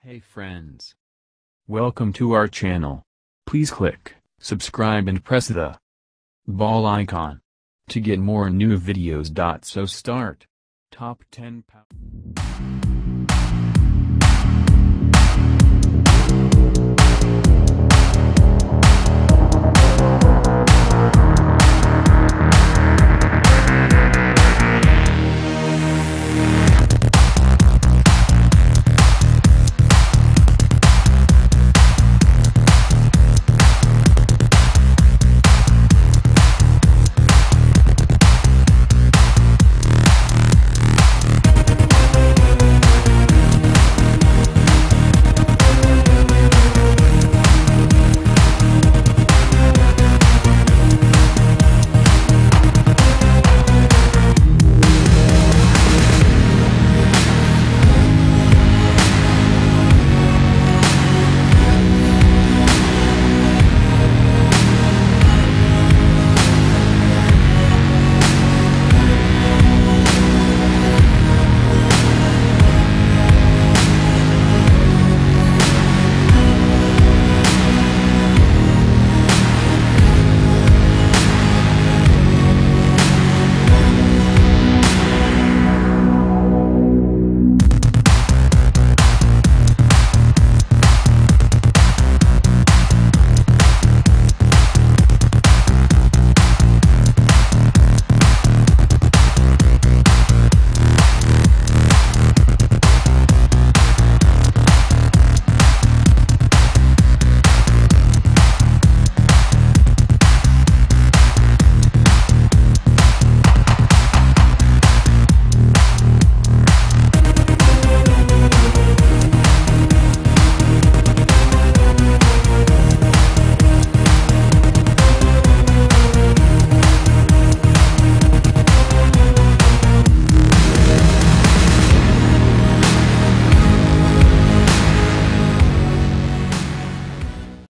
Hey friends. Welcome to our channel. Please click subscribe and press the bell icon to get more new videos. So start. Top 10 power.